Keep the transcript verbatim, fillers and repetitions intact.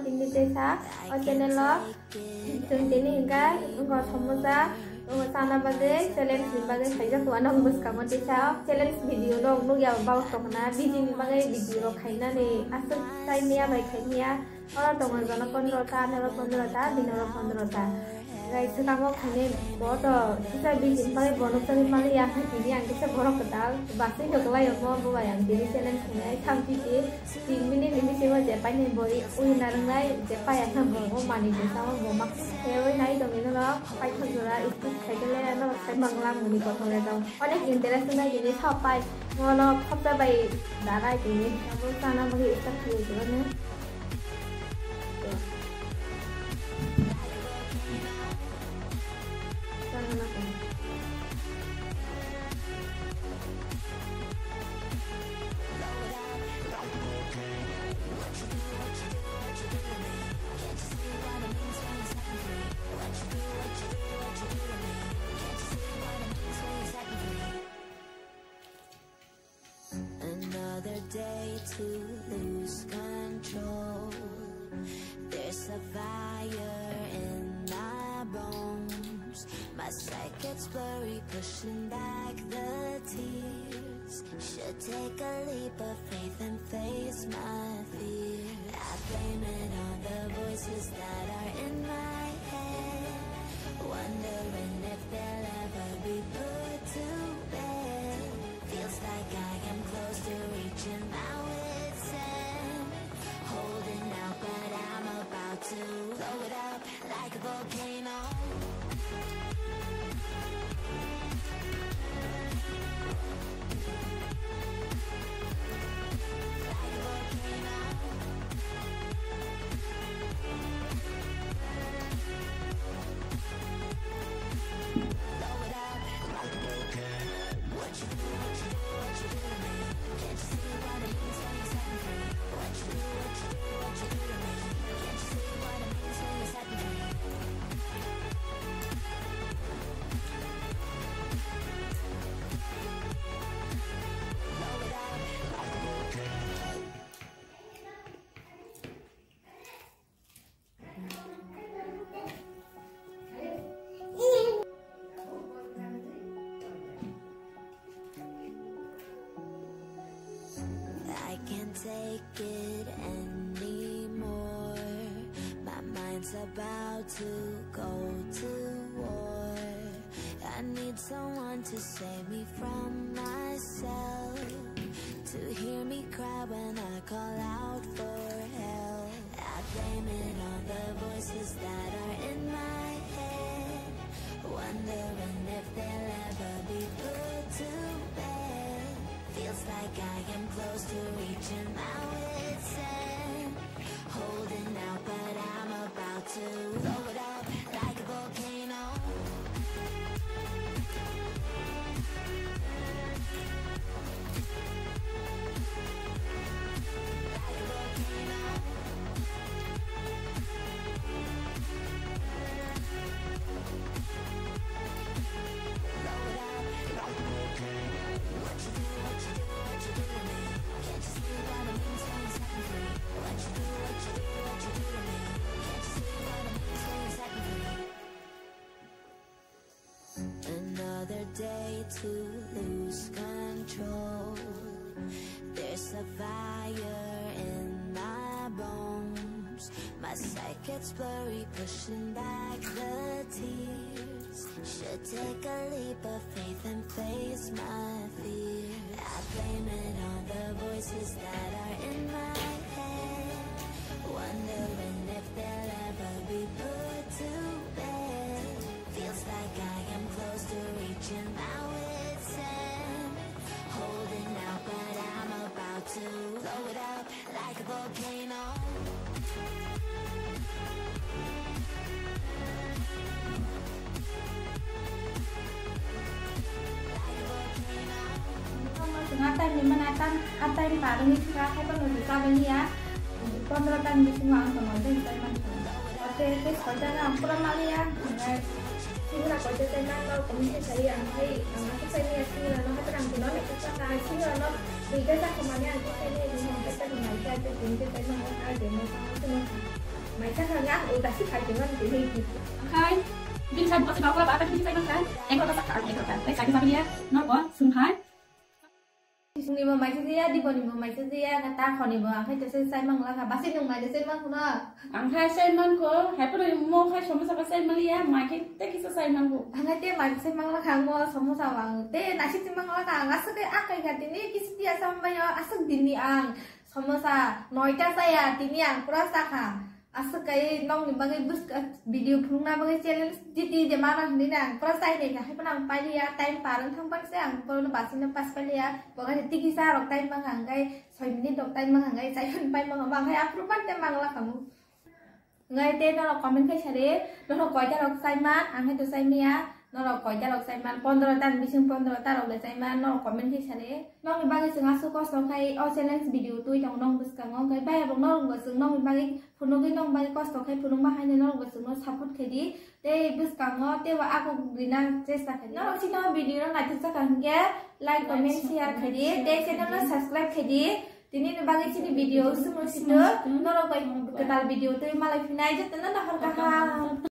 tinggi desa, channel lo, ini hingga enggak samosa, sana bagai challenge bagai saja tuan orang bos kamu desa, challenge video lo, nu ya bawa tokna, biji bagai video lo kaina nih, asal saya ni apa kaina, orang tongan zona kontrota, nero kontrota, dinero kontrota. Guys, sekarang kami bodoh, kita bikin pakai bonus dari paling yang ini yang kita borok kedal, pasti juga lah yang mau bawa yang jadi challenge ini, tapi di ini ini siapa jepa nih boy, uin narang lagi jepa yang nambah mau mani desa mau mak, heroin naik dong ini loh, pakai kejora itu kayak gini loh, saya banglang ini kotor itu, orang interest nih jadi sampai mau lo kopda bayi darah ini, kamu sana bagi ikat dulu nih. Another day to lose control. There's a fire in my bones. My sight gets blurry, pushing back the tears. Should take a leap of faith and face my fear. I blame it on the voices that are in my head, wondering if they'll ever be put to bed. Feels like I am close to reaching my wit's end, holding out but I'm about to blow it up like a volcano. Take it anymore. My mind's about to go to war. I need someone to save me from myself, to hear me cry when I call out for help. I blame it on the voices that are in my head, wondering if they'll ever be put to bed. Feels like I am close to reaching my wit's end, holding out but I'm about to blow it up like a volcano. Like a volcano. Blow it up like a volcano. What you do, what you do, what you do to me? Can't you see what it means when you set me free? What you do, what you do, what you do to me? Can't you see what it means when you set me free? Another day to lose control. There's a fire in my bones. My sight gets blurry, pushing back the tears. Should take a leap of faith and face my fear. I blame it on the voices that are in my head, wondering if they'll ever be put to bed. Feels like I am close to reaching my wit's end, holding out but I'm about to blow it up like a volcano. Atai memang akan atai barang itu kan apa lo bisa beli ya, kontratan di semua orang itu bisa mana. Oke, oke, sekarang ampun malah ya. Sila ko sa tanan lo komite sa iya ay ang ako sa niya sila no katarang kuno ni sa na sila no biga sa kumanya ang sa niya yung mga katarang na ita sa tingin sa mga ade mo sa mày chắc là ngã ủa ta xích khai tiếng ngân thì thì khai viên sai buat sebab apa tapi saya kan yang kata sakar yang kata saya sakit dia no buat sungai Suni mà mày chơi đi bọn mà mày chơi người ta còn đi bọn hay chơi say măng là cả bác sĩ đừng mày chơi say măng không à ang khai say măng ko hay pada mau khai sama sama say măng ya mai cái tết cái say măng ko ang hay tê mày say măng là cả mua sama sama tê nasi say măng là cả ngasuk cái ác cái cái ini kisi dia sampai ya asuk dini ang sama sa noita saya dini ang kurasa ka asuk cái nong ni bagai bus video phung na bagai challenge jiti je mana ni na kurasa ini ka hay panang pai dia time parang thang pan sang polo na basin na pas pai dia bagai tiki sa rok time mang hang gai soi minit rok time mang hang gai sai pan pai mang bang hay approve pan time mang la kamu ngay tên nó là comment cái chare nó là coi cho đọc sai mát anh hay tôi sai mía nó là coi cho đọc sai mát pondro tan bising pondro ta đọc sai mát nó là comment cái chare nó mình bao cái sừng asu có số hay ở challenge video tôi trong nông bus cả ngon cái bay bằng nó bằng sừng nông bao cái phun nó cái nông bao có số hay phun nó bao hay nên nó bằng sừng nó support cái đi để bus cả ngon để vào aku bina chesta cái nó chỉ nó video nó lại thực ra cái like comment share cái đi để channel nó subscribe cái đi Tini ni bagi sini video semua situ, nolong kau kenal video tu malah final je, tenan dah harga.